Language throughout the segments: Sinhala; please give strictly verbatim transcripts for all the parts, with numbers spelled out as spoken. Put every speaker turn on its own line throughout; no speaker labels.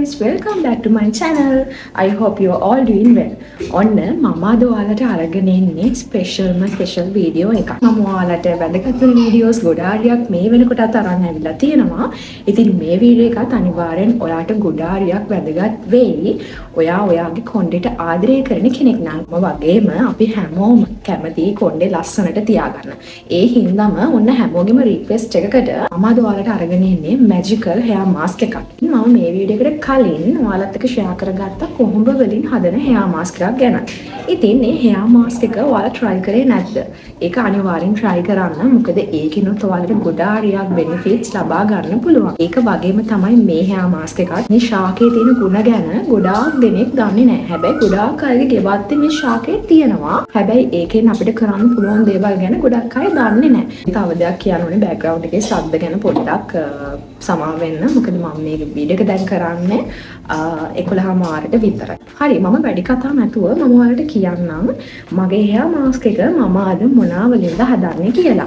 friends, welcome back to my channel. I hope you are all doing well. ඔන්න මම අද ඔයාලට අරගෙන ඉන්නේ ස්පෙෂල්ම ස්පෙෂල් වීඩියෝ එකක්. මම ඔයාලට වැදගත් වෙන වීඩියෝස් ගොඩාරියක් මේ වෙනකොටත් අරන් ඇවිල්ලා තියෙනවා. ඉතින් මේ වීඩියෝ එකත් අනිවාර්යෙන් ඔයාට ගොඩාරියක් වැදගත් වෙයි. ඔයා ඔයාගේ කොණ්ඩේට ආදරය කරන කෙනෙක් නම් වගේම අපි හැමෝම කැමති කොණ්ඩේ ලස්සනට තියාගන්න. ඒ හින්දාම ඔන්න හැමෝගෙම රික්වෙස්ට් එකකට මම අද ඔයාලට අරගෙන ඉන්නේ magical hair mask එකක්. මම මේ වීඩියෝ එකට කලින් ඔයාලත් එක්ක ෂෙයා කරගත්ත කොහොඹ වලින් හදන hair mask එකක් ගැන. ඉතින් මේ hair mask එක ඔයාලා try කරේ නැද්ද? ඒක අනිවාර්යෙන් try කරන්න. මොකද ඒකිනුත් ඔයාලට ගොඩාරියක් benefits ලබා ගන්න පුළුවන්. ඒක වගේම තමයි මේ hair mask එකත්. මේ ශාකයේ තියෙන ගුණ ගැන ගොඩාක් දෙනෙක් දන්නේ නැහැ. හැබැයි ගොඩාක් අයගේ ගෙවත්තේ මේ ශාකයේ තියෙනවා. හැබැයි ඒකෙන් අපිට කරන්න පුළුවන් දේවල් ගැන ගොඩක් අය දන්නේ නැහැ. තව දෙයක් කියන්න ඕනේ background එකේ ශබ්ද ගැන පොඩ්ඩක් සමාව වෙන්න. මොකද මම මේ වීඩියෝ එක දැන් කරන්නේ එකොළහ මාරට විතරයි. හරි මම වැඩි කතා නැතුව මම ඔයාලට කියන්නම් මගේ hair mask එක මම අද මොනවා වලින්ද හදන්නේ කියලා.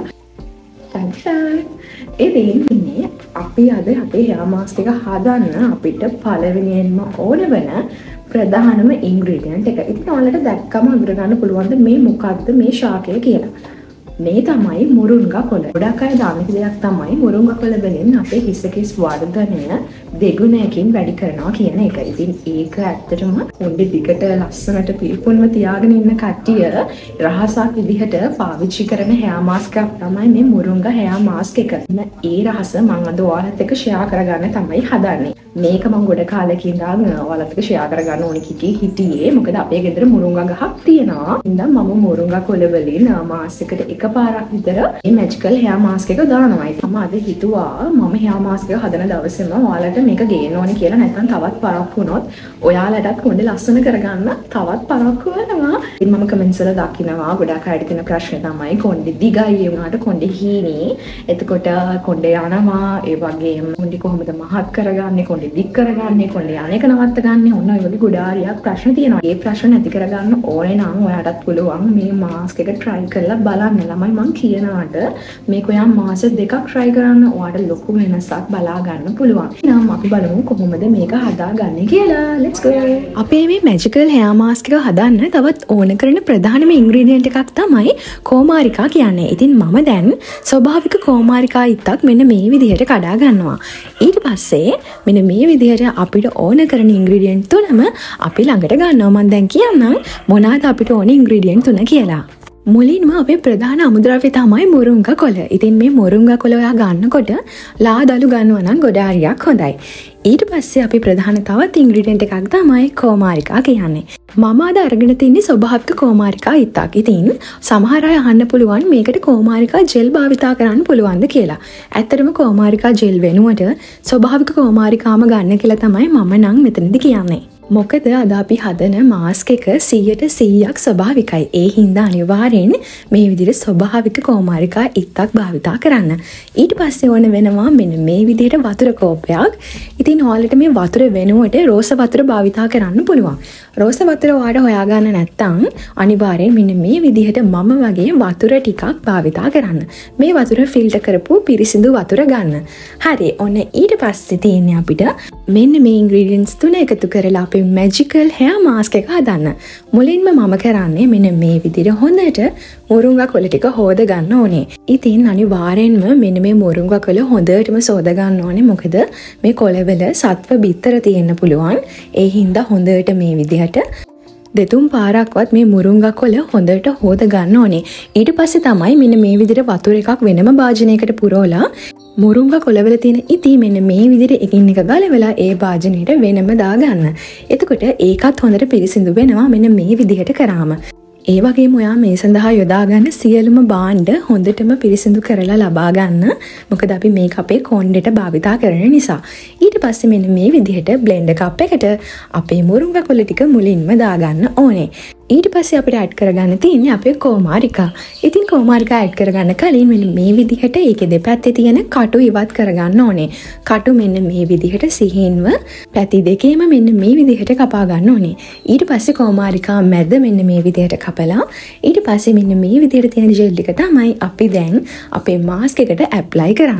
ඉතින් ඉන්නේ අපි අද අපේ hair mask එක හදන්න අපිට පළවෙනියෙන්ම ඕන වෙන ප්‍රධානම ingredient එක. ඉතින් ඔයාලට දැක්කම අඳුරගන්න පුළුවන් මේ මොකක්ද මේ ශාකය කියලා. මේ තමයි මුරුංගා කොළ. ගොඩක් අය දන්නේ දෙයක් තමයි මුරුංගා කොළ වලින් අපේ හිසකෙස් වර්ධනය දෙගුණයකින් වැඩි කරනවා කියන එක. ඉතින් ඒක ඇත්තටම කොණ්ඩේ දිගට ලස්සනට පිළිපොන්ව තියාගෙන ඉන්න කට්ටිය රහසක් විදිහට පාවිච්චි කරන hair mask එකක් තමයි මේ මුරුංගා hair mask එක. ඒ රහස මම අද ඔයාලත් එක්ක share කරගන්න තමයි හදන්නේ. මේක මම ගොඩ කාලෙකින් ඉඳන් ඔයාලත් එක්ක share කරගන්න ඕනේ කිටි හිටියේ. මොකද අපේ ගෙදර මුරුංගා ගහක් තියෙනවා. ඉතින් මම මුරුංගා කොළ වලින් මාසෙකට එක පාරක් විතර මේ magical hair mask එක දානවා. ඉතින් මම අද හිතුවා මම hair mask එක හදන දවසේම ඔයාලට මේක ගේන්න ඕනේ කියලා. නැත්නම් තවත් පරක්කු වුණොත් ඔයාලටත් කොණ්ඩේ ලස්සන කරගන්න තවත් පරක්කු වෙනවා. ඉතින් මම කමෙන්ට්ස් වල දකිනවා ගොඩක් අයට තියෙන ප්‍රශ්නේ තමයි කොණ්ඩේ දිගයි ඒ වුණාට කොණ්ඩේ හීනේ. එතකොට කොණ්ඩේ යනවා ඒ වගේම කොණ්ඩේ කොහොමද මහත් කරගන්නේ කොණ්ඩේ දිග් කරගන්නේ කොණ්ඩේ අනේක නවත්ත ගන්න ඔන්න ඔය වගේ ගොඩාරියක් ප්‍රශ්න තියෙනවා. මේ ප්‍රශ්න නැති කරගන්න ඕනේ නම් ඔයාටත් පුළුවන් මේ මාස්ක් එක try කරලා බලන්න. ළමයි මම කියනවාට මේක ඔයා මාස දෙකක් try කරන්න ඔයාට ලොකු වෙනසක් බලා ගන්න පුළුවන්. එහෙනම් අපි බලමු කොහොමද මේක හදාගන්නේ කියලා. Let's go. අපේ මේ magical hair mask එක හදන්න තවත් ඕන කරන ප්‍රධානම ingredient එකක් තමයි කෝමාරිකා කියන්නේ. ඉතින් මම දැන් ස්වභාවික කෝමාරිකා ඉත්තක් මෙන්න මේ විදිහට කඩා ගන්නවා. ඊට පස්සේ මෙන්න මේ විදිහට අපිට ඕන කරන ingredient තුනම අපි ළඟට ගන්නවා. මම දැන් කියන්නම් මොනවාද අපිට ඕන ingredient තුන කියලා. මුලින්ම අපේ ප්‍රධාන අමුද්‍රව්‍ය තමයි මුරුංගා කොළ. ඉතින් මේ මුරුංගා කොළ ඔයා ගන්නකොට ලාදලු ගන්නවා නම් ගොඩාරියක් හොඳයි. ඊට පස්සේ අපි ප්‍රධාන තවත් ඉන්ග්‍රීඩියන්ට් එකක් තමයි කෝමාරිකා කියන්නේ. මම අද අරගෙන තින්නේ ස්වභාවික කෝමාරිකා ඉත්තක්. ඉතින් සමහර අය අහන්න පුළුවන් මේකට කෝමාරිකා ජෙල් භාවිතා කරන්න පුළුවන්ද කියලා. ඇත්තටම කෝමාරිකා ජෙල් වෙනුවට ස්වභාවික කෝමාරිකාම ගන්න කියලා තමයි මම නම් මෙතනදි කියන්නේ. මොකද අද අපි හදන මාස්ක් එක සීයට සීයක් ස්වභාවිකයි. ඒ හින්දා අනිවාර්යෙන් මේ විදිහට ස්වභාවික කෝමාරිකා ඉත්තක් භාවිතා කරන්න. ඊට පස්සේ ඕන වෙනවා මෙන්න මේ විදිහට වතුර කෝපයක්. ඉතින් ඔයාලට මේ වතුර වෙනුවට රෝස වතුර භාවිතා කරන්න පුළුවන්. රෝස වතුර ඔයාලට හොයාගන්න නැත්නම් අනිවාර්යෙන් මෙන්න මේ විදිහට මම වගේ වතුර ටිකක් භාවිතා කරන්න. මේ වතුර ෆිල්ටර් කරපු පිරිසිදු වතුර ගන්න. හරි ඔන්න ඊට පස්සේ තියෙන්නේ අපිට මෙන්න මේ ingredients තුන එකතු කරලා අපේ magical hair mask එක හදන්න. මුලින්ම මම කරන්නේ මෙන්න මේ විදිහට හොඳට මුරුංගා කොළ ටික හොද ගන්න ඕනේ. ඉතින් අනිවාර්යෙන්ම මෙන්න මේ මුරුංගා කොළ හොඳටම සෝද ගන්න ඕනේ. මොකද මේ කොළවල සත්ව බිත්තර තියෙන්න පුළුවන්. ඒ හින්දා හොඳට මේ විදිහට දෙතුන් පාරක්වත් මේ මුරුංගා කොළ හොඳට හොද ගන්න ඕනේ. ඊට පස්සේ තමයි මෙන්න මේ විදිහට වතුර එකක් වෙනම භාජනයකට පුරවලා මුරුංගා කොළවල තියෙන ඉති මෙන්න මේ විදිහට එකින් එක ගලවලා ඒ භාජනයට වෙනම දාගන්න. එතකොට ඒකත් හොඳට පිරිසිදු වෙනවා මෙන්න මේ විදිහට කරාම. ඒ වගේම ඔයා මේ සඳහා යොදා ගන්න සියලුම භාණ්ඩ හොඳටම පිරිසිදු කරලා ලබා ගන්න. මොකද අපි මේක අපේ කොණ්ඩේට භාවිතා කරන නිසා. ඊට පස්සේ මෙන්න මේ විදිහට බ්ලෙන්ඩර් කප් එකට අපේ මුරුංගා කොළ ටික මුලින්ම දාගන්න ඕනේ. ඊට පස්සේ අපිට ඇඩ් කරගන්න තියෙන්නේ අපේ කෝමාරිකා. ඉතින් කෝමාරිකා ඇඩ් කරගන්න කලින් මෙන්න මේ විදිහට ඒකේ දෙපැත්තේ තියෙන කටු ඉවත් කරගන්න ඕනේ. කටු මෙන්න මේ විදිහට සිහින්ව පැති දෙකේම මෙන්න මේ විදිහට කපා ගන්න ඕනේ. ඊට පස්සේ කෝමාරිකා මැද මෙන්න මේ විදිහට කපලා ඊට පස්සේ මෙන්න මේ විදිහට තියෙන ජෙල් ටික තමයි අපි දැන් අපේ මාස්ක් එකට ඇප්ලයි කරන්නේ.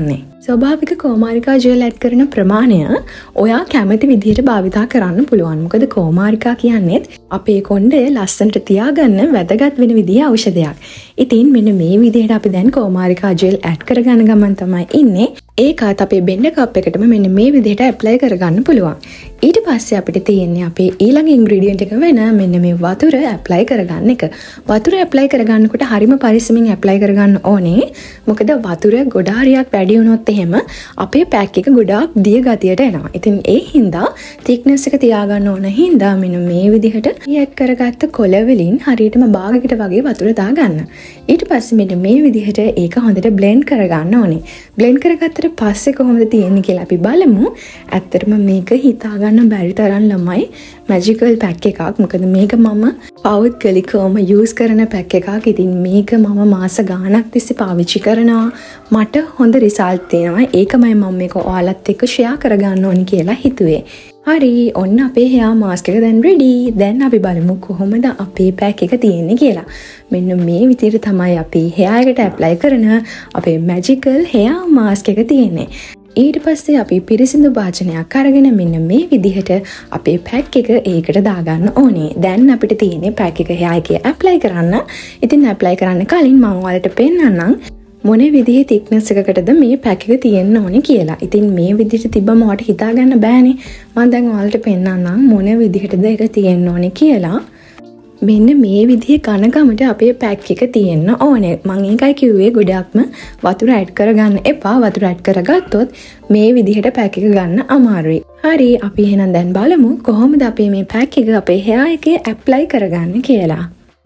ස්වභාවික කෝමාරිකා ජෙල් ඇඩ් කරන ප්‍රමාණය ඔයා කැමති විදිහට භාවිතා කරන්න පුළුවන්. මොකද කෝමාරිකා කියන්නේත් අපේ කොණ්ඩය ලස්සනට තියාගන්න වැදගත් වෙන විදිහේ ඖෂධයක්. ඉතින් මෙන්න මේ විදිහට අපි දැන් කෝමාරිකා ජෙල් ඇඩ් කරගන්න ගමන් තමයි ඉන්නේ. ඒකත් අපේ බෙන්ඩ කප් එකටම මෙන්න මේ විදිහට ඇප්ලයි කරගන්න පුළුවන්. ඊට පස්සේ අපිට තියෙන්නේ අපේ ඊළඟ ඉන්ග්‍රීඩියන්ට් එක වෙන මෙන්න මේ වතුර ඇප්ලයි කරගන්න එක. වතුර ඇප්ලයි කරගන්නකොට හරිම පරිස්සමින් ඇප්ලයි කරගන්න ඕනේ. මොකද වතුර ගොඩාරියක් වැඩි වුණොත් එහෙම අපේ පැක් එක ගොඩාක් දිය ගතියට එනවා. ඉතින් ඒ හින්දා thickness එක තියාගන්න ඕන හින්දා මෙන්න මේ විදිහට ඇඩ් කරගත්ත කොළ වලින් හරියටම භාගයකට වගේ වතුර දාගන්න. ඊට පස්සේ මෙන්න මේ විදිහට ඒක හොඳට blend කරගන්න ඕනේ. blend කරගත්තට පස්සේ කොහොමද තියෙන්නේ කියලා අපි බලමු. ඇත්තටම මේක හිතා ගන්න බැරි තරම් ළමයි මැජිකල් පැක් එකක්. මොකද මේක මම පෞද්ගලිකවම යූස් කරන පැක් එකක්. ඉතින් මේක මම මාස ගාණක් තිස්සේ පාවිච්චි කරනවා. මට හොඳ රිසල්ට් තියෙනවා. ඒකමයි මම මේක ඔයාලත් එක්ක ෂෙයා කරගන්න ඕනි කියලා හිතුවේ. හරි, ඔන්න අපේ hair mask එක දැන් ready. දැන් අපි බලමු කොහොමද අපේ පැක් එක තියෙන්නේ කියලා. මෙන්න මේ විදිහට තමයි අපි hair එකට apply කරන අපේ magical hair mask එක තියෙන්නේ. ඊට පස්සේ අපි පිරිසිදු භාජනයක් අරගෙන මෙන්න මේ විදිහට අපේ පැක් එක ඒකට දාගන්න ඕනේ. දැන් අපිට තියෙන්නේ පැක් එක hair එකේ apply කරන්න. ඉතින් apply කරන්න කලින් මම ඔයාලට පෙන්නන්නම් මොන විදිහේ thickness එකකටද මේ පැක් එක තියෙන්න ඕනේ කියලා. ඉතින් මේ විදිහට තිබ්බම ඔයාලට හිතා ගන්න බෑනේ. මම දැන් ඔයාලට පෙන්නන්නම් මොන විදිහටද ඒක තියෙන්න ඕනේ කියලා. මෙන්න මේ විදිහේ ඝනකමට අපේ පැක් එක තියෙන්න ඕනේ. මම ඒකයි කිව්වේ ගොඩක්ම වතුර ඇඩ් කරගන්න එපා. වතුර ඇඩ් කරගත්තොත් මේ විදිහට පැක් එක ගන්න අමාරුයි. හරි, අපි එහෙනම් දැන් බලමු කොහොමද අපි මේ පැක් එක අපේ hair එකේ apply කරගන්නේ කියලා.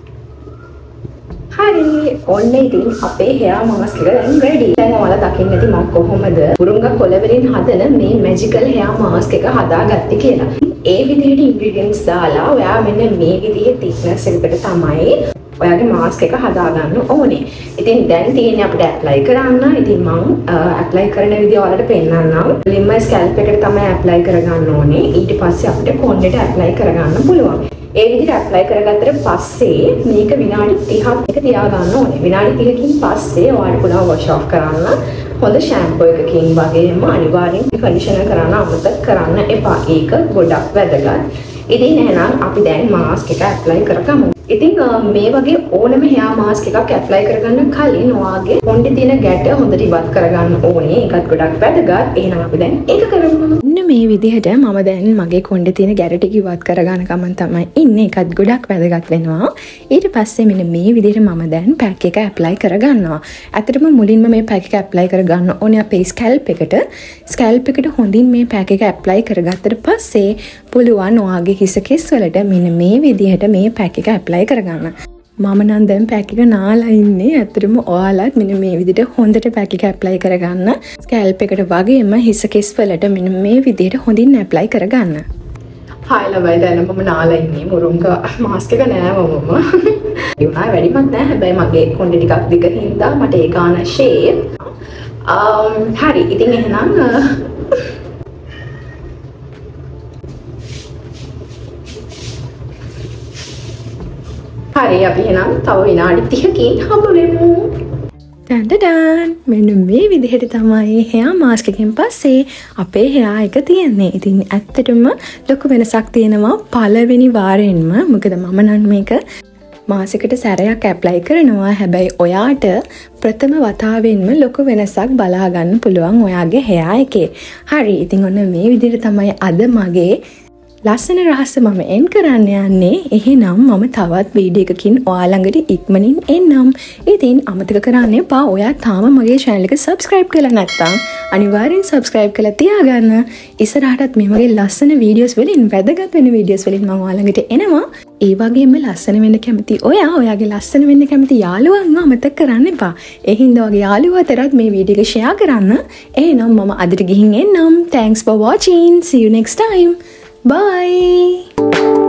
හරි, ඔන්න ඉතින් අපේ hair mask එක දැන් ready. දැන් ඔයාලා දකින්න ඇති මම කොහොමද මුරුංගා කොළ වලින් හදන මේ magical hair mask එක හදාගත්තේ කියලා. ඒ විදිහට ingredients දාලා ඔයා මෙන්න මේ විදිහේ thickness එකකට තමයි ඔයාගේ mask එක හදාගන්න ඕනේ. ඉතින් දැන් තියෙන්නේ අපිට apply කරන්න. ඉතින් මම apply කරන විදිහ ඔයාලට පෙන්නන්නම්. limb scalp එකට තමයි apply කරගන්න ඕනේ. ඊට පස්සේ අපිට කොණ්ඩෙට apply කරගන්න පුළුවන්. ඒ විදිහට apply කරගත්තට පස්සේ මේක විනාඩි තිහක් එක තියාගන්න ඕනේ. විනාඩි තිහකින් පස්සේ ඔයාලට පුළුවන් wash off කරන්න. හොඳ shampoo එකකින් වගේම අනිවාර්යෙන් conditioner කරන්න අමතක කරන්න එපා. ඒක ගොඩක් වැදගත්. ඉතින් එහෙනම් අපි දැන් mask එක apply කරගමු. ඉතින් මේ වගේ ඕනම hair mask එකක් apply කරගන්න කලින් ඔයාගේ කොණ්ඩේ තියෙන ගැට හොඳට ඉවත් කරගන්න ඕනේ. ඒකත් ගොඩක් වැදගත්. එහෙනම් අපි දැන් ඒක කරමු. මෙන්න මේ විදිහට මම දැන් මගේ කොණ්ඩේ තියෙන ගැට ටික ඉවත් කරගන්න ගමන් තමයි ඉන්නේ. ඒකත් ගොඩක් වැදගත් වෙනවා. ඊට පස්සේ මෙන්න මේ විදිහට මම දැන් පැක් එක apply කරගන්නවා. ඇත්තටම මුලින්ම මේ පැක් එක apply කරගන්න ඕනේ අපේ scalp එකට. scalp එකට හොඳින් මේ පැක් එක apply කරගත්තට පස්සේ පුළුවන් ඔයාගේ හිස කෙස් වලට මෙන්න මේ විදිහට මේ පැක් එක apply කරගන්න. මම නම් දැන් පැක් එක නාලා ඉන්නේ. ඇත්තටම ඔයාලත් මෙන්න මේ විදිහට හොඳට පැක් එක apply කරගන්න. ස්කැල්ප් එකට වගේම හිස කෙස් වලට මෙන්න මේ විදිහට හොඳින් apply කරගන්න. හායි ලබයි, දැන් මම නාලා ඉන්නේ. මුරුංගා මාස්ක් එක නෑ මමම. ඒ වුණා වැඩිමත් නෑ. හැබැයි මගේ කොණ්ඩේ ටිකක් දිග හින්දා මට ඒ ගාන ෂේප්. um හරි. ඉතින් එහෙනම් හරි, අපි එහෙනම් තව විනාඩි තිහකින් හම්බ වෙමු. ඩන් ඩන්, මෙන්න මේ විදිහට තමයි hair mask එකෙන් පස්සේ අපේ hair එක තියෙන්නේ. ඉතින් ඇත්තටම ලොකු වෙනසක් තියෙනවා පළවෙනි වාරයෙන්ම. මොකද මම නම් මේක මාසෙකට සැරයක් apply කරනවා. හැබැයි ඔයාට ප්‍රථම වතාවෙන්ම ලොකු වෙනසක් බලා ගන්න පුළුවන් ඔයාගේ hair එකේ. හරි, ඉතින් ඔන්න මේ විදිහට තමයි අද මගේ ලස්සන රහස මම එන් කරන්න යන්නේ. එහෙනම් මම තවත් වීඩියෝ එකකින් ඔයා ළඟට ඉක්මනින් එන්නම්. ඉතින් අමතක කරන්න එපා, ඔයා තාම මගේ channel එක subscribe කරලා නැත්නම් අනිවාර්යෙන් subscribe කරලා තියාගන්න. ඉස්සරහටත් මේ වගේ ලස්සන වීඩියෝස් වලින් වැදගත් වෙන වීඩියෝස් වලින් මම ඔයා ළඟට එනවා. ඒ වගේම ලස්සන වෙන්න කැමති ඔයා ඔයාගේ ලස්සන වෙන්න කැමති යාළුවන්ව අමතක කරන්න එපා. ඒ හින්දා ඔයාගේ යාළුවා අතරත් මේ වීඩියෝ එක share කරන්න. එහෙනම් මම අදට ගිහින් එන්නම්. Thanks for watching. See you next time. Bye.